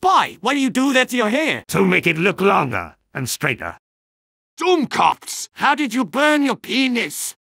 spy, why do you do that to your hair? To make it look longer and straighter. Dumb cops! How did you burn your penis?